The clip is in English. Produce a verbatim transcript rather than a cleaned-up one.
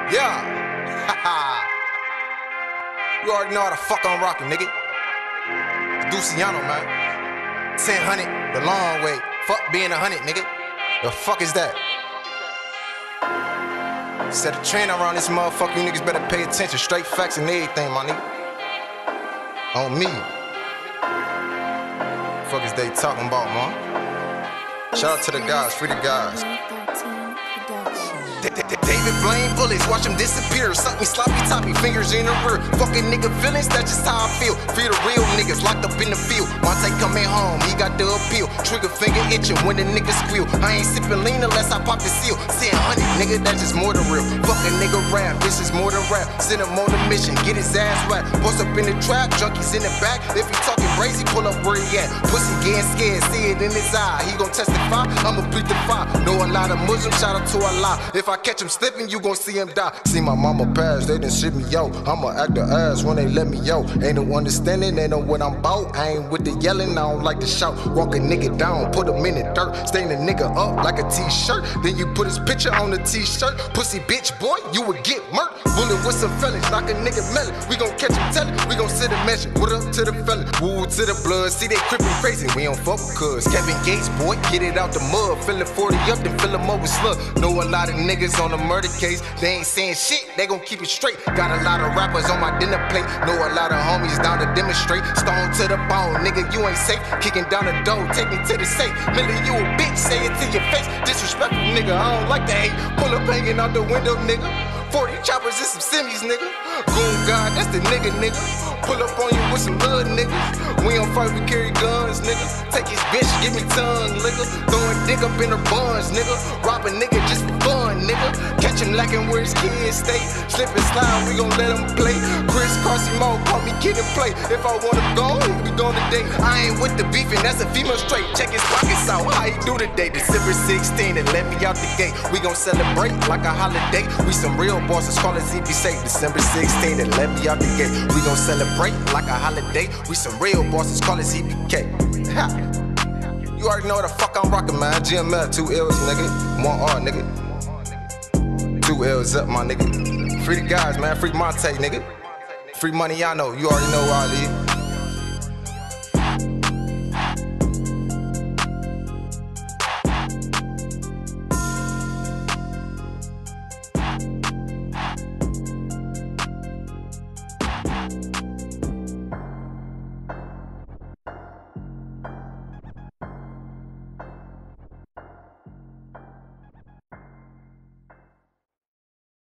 Yeah. Haha. You already know how the fuck I'm rocking, nigga. It's Luciano, man. ten hundred, the long way. Fuck being a hundred, nigga. The fuck is that? Set a trend around this motherfucker, you niggas better pay attention. Straight facts and everything, my nigga. On me. Fuck is they talking about, man? Shout out to the guys, free the guys. David Blaine bullets, watch them disappear. Suck me sloppy toppy, fingers in the rear. Fucking nigga feelings, that's just how I feel. Feel the real niggas locked up in the field. Monte coming home, he got the appeal. Trigger finger itching when the nigga squeal. I ain't sipping lean unless I pop the seal. Saying honey, nigga, that's just more than real. Fucking nigga rap, this is more than rap. Send him on a mission, get his ass whacked. Post up in the trap, junkies in the back. If he talking crazy, pull up where he at. Pussy getting scared, see it in his eye. He gon' testify, I'ma beat the fire. Know a lot of Muslims, shout out to Allah. If I catch him slipping, you gon' see him die. See my mama pass, they done shit me, yo. I'ma act the ass when they let me, yo. Ain't no understanding, they know what I'm bout. I ain't with the yelling, I don't like to shout. Walk a nigga down, put him in the dirt. Stain the nigga up like a t-shirt. Then you put his picture on the t-shirt. Pussy bitch, boy, you would get murked. Bullet with some fellas, knock a nigga melon. We gon' catch him tellin', we gon' sit and measure. What up to the felon? Woo to the blood, see they crippin' crazy. We don't fuck with cuz. Kevin Gates, boy, get it out the mud. Fill it forty up, then fill him up with slug. Know a lot of niggas on the murder case. They ain't saying shit, they gon' keep it straight. Got a lot of rappers on my dinner plate. Know a lot of homies down to demonstrate. Stone to the bone, nigga, you ain't safe. Kicking down the door, take me to the safe. Millie, you a bitch, say it to your face. Disrespectful, nigga, I don't like to hate. Pull up hanging out the window, nigga. forty choppers and some semis, nigga. Goon God, that's the nigga, nigga. Pull up on you with some little niggas. We don't fight, we carry guns, nigga. Take his bitch, give me tongue, nigga. Throwing dick up in her buns, nigga. Rob a nigga just for fun, nigga. Catch him lacking where his kids stay. Slip and slide, we gon' let him play. Chris Carsimo, call me kid and play. If I wanna go, we go today. I ain't with the beefing, that's a female straight. Check his pockets out, how he do today? December sixteenth, and let me out the gate. We gon' celebrate like a holiday. We some real bosses, call it Z B safe. December sixteenth, and let me out the gate. We gon' celebrate like a holiday. We some real bosses, call it Z B K. Ha. You already know what the fuck I'm rockin', man. G M L, two L's, nigga. One R, nigga. Two L's up, my nigga. Free the guys, man. Free Monte, nigga. Free money, I know. You already know where I live.